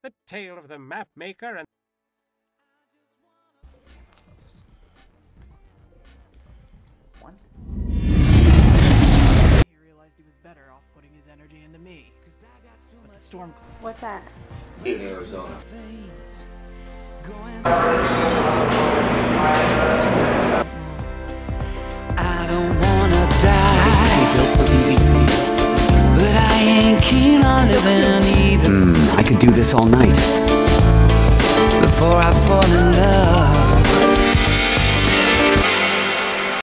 The tale of the map maker and What? He realized he was better off putting his energy into me. But the storm cloud. What's that? In Arizona. I don't wanna die, but I ain't keen on living either. I could do this all night. Before I fall in love.